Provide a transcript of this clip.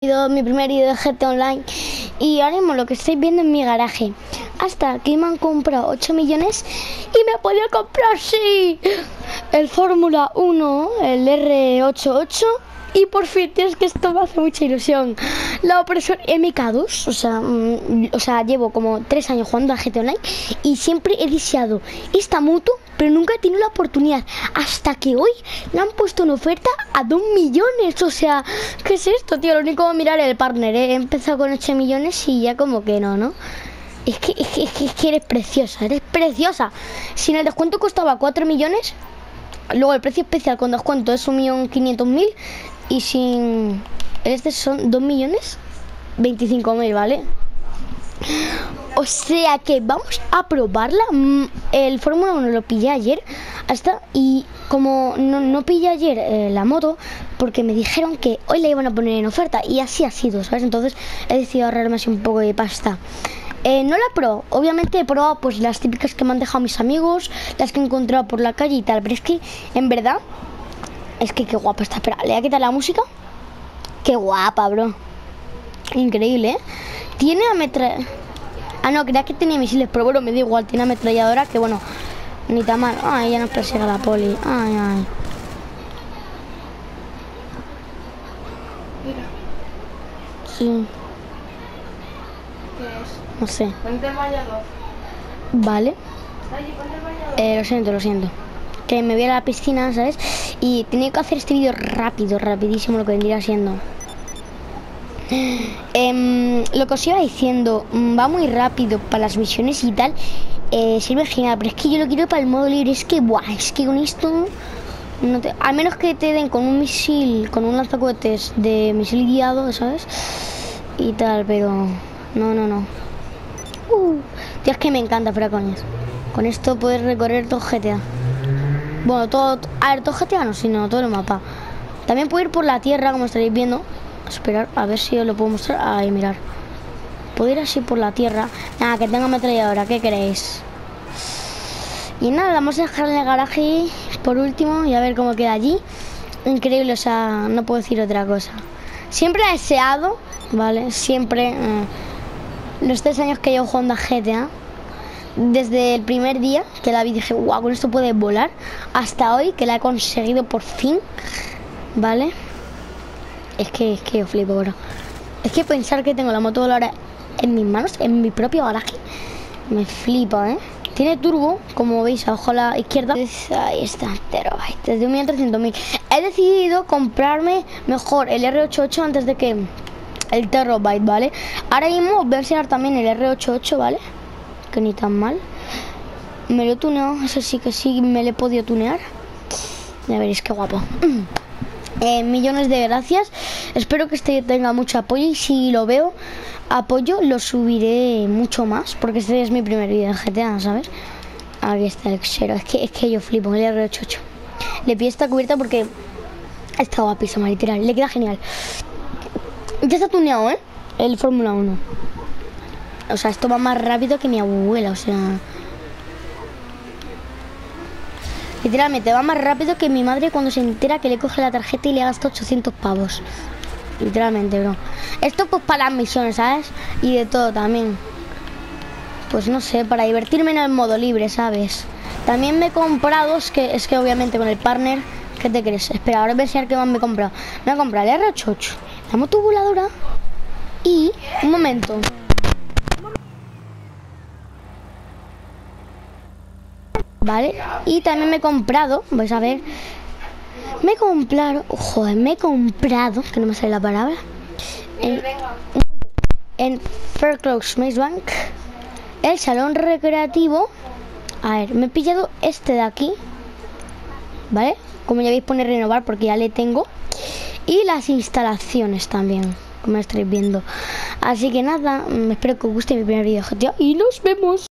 Mi primer vídeo de GT Online y ahora mismo lo que estáis viendo en mi garaje. Hasta que me han comprado 8 millones y me he podido comprar, sí, el Fórmula 1, el R88. Y por fin, tío, es que esto me hace mucha ilusión. La opresión MK2, o sea, llevo como 3 años jugando a GT Online y siempre he deseado esta moto, pero nunca he tenido la oportunidad. Hasta que hoy la han puesto en oferta a 2 millones. O sea, ¿qué es esto, tío? Lo único que mirar es el partner, ¿eh? He empezado con 8 millones y ya como que no. Es que eres preciosa. Si en el descuento costaba 4 millones, luego el precio especial con descuento es 1.500.000 y sin este son 2.025.000, ¿vale? O sea que vamos a probarla. El Fórmula 1 lo pillé ayer y como no pillé ayer la moto, porque me dijeron que hoy la iban a poner en oferta y así ha sido, ¿sabes? Entonces he decidido ahorrarme así un poco de pasta. No la probado, obviamente he probado pues las típicas que me han dejado mis amigos, las que he encontrado por la calle y tal, pero es que en verdad es que qué guapa está. Espera, le voy a quitar la música. Qué guapa, bro. Increíble, ¿eh? Tiene ametralladora. Ah, no, creía que tenía misiles, pero bueno, me da igual. Tiene ametralladora, que bueno, ni tan mal. Ay, ya nos persigue la poli. Ay. Sí. ¿Qué es? No sé. Ponte el vallador. Vale. Dale, ponte el vallador. Lo siento. Que me voy a la piscina, ¿sabes? Y tenía que hacer este vídeo rapidísimo, lo que vendría siendo. Lo que os iba diciendo, va muy rápido para las misiones y tal. Sirve genial, pero es que yo lo quiero para el modo libre. Es que con esto al menos que te den con un misil, con un lanzacohetes de misil guiado, ¿sabes? Y tal, pero no. Tío, es que me encanta, fuera coñas. Con esto puedes recorrer todo GTA. Bueno, todo GTA no, sino todo el mapa. También puedo ir por la tierra, como estaréis viendo. Esperar, a ver si os lo puedo mostrar. Ahí, mirar. Puedo ir así por la tierra. Nada, que tenga ametralladora, ¿qué queréis? Y nada, vamos a dejar en el garaje por último y a ver cómo queda allí. Increíble, o sea, no puedo decir otra cosa. Siempre he deseado, ¿vale? Siempre, los 3 años que llevo jugando a GTA, desde el primer día que la vi dije, guau, con esto puede volar, hasta hoy que la he conseguido por fin, ¿vale? Es que yo flipo, bro. Es que pensar que tengo la moto ahora en mis manos, en mi propio garaje, me flipa, ¿eh? Tiene turbo, como veis, abajo a la izquierda. Ahí está, terabytes, de 1.300.000. He decidido comprarme mejor el R88 antes de que el terabyte, ¿vale? Ahora mismo voy a enseñar también el R88, ¿vale? Que ni tan mal. Me lo he tuneado, eso sí que sí me lo he podido tunear. Ya veréis qué guapo. Millones de gracias. Espero que este tenga mucho apoyo y si lo veo apoyo lo subiré mucho más, porque este es mi primer vídeo de GTA, ¿sabes? Aquí está el xero. Es que yo flipo el R88. Le pido esta cubierta porque está guapísima, literal. Le queda genial. Ya está tuneado, ¿eh? El Fórmula 1. O sea, esto va más rápido que mi abuela, o sea... Literalmente, va más rápido que mi madre cuando se entera que le coge la tarjeta y le gasta 800 pavos. Literalmente, bro. Esto pues para las misiones, ¿sabes? Y de todo también. Pues no sé, para divertirme en el modo libre, ¿sabes? También me he comprado, es que obviamente con el partner... ¿Qué te crees? Espera, ahora voy a enseñar qué más me he comprado. Me he comprado el R88, la moto voladora y... Un momento... Vale, y también me he comprado, vais a ver, me he comprado, que no me sale la palabra, en Fairclough Maze Bank, el salón recreativo. A ver, me he pillado este de aquí, ¿vale? Como ya veis pone renovar porque ya le tengo. Y las instalaciones también, como estaréis viendo. Así que nada, espero que os guste mi primer vídeo de GTA y nos vemos.